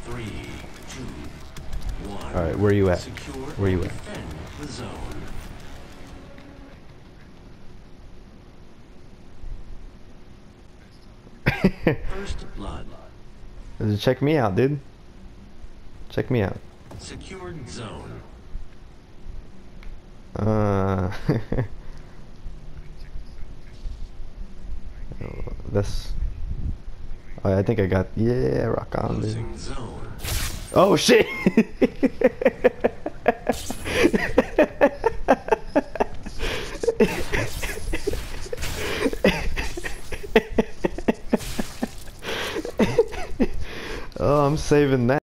3, 2, 1. Alright, where you at? Secure Where you and at? defend the zone. First blood. Check me out, dude. Check me out. Secured zone. This. Oh, I think I got. Yeah, rock on, dude. Losing zone. Oh shit! Oh, I'm saving that.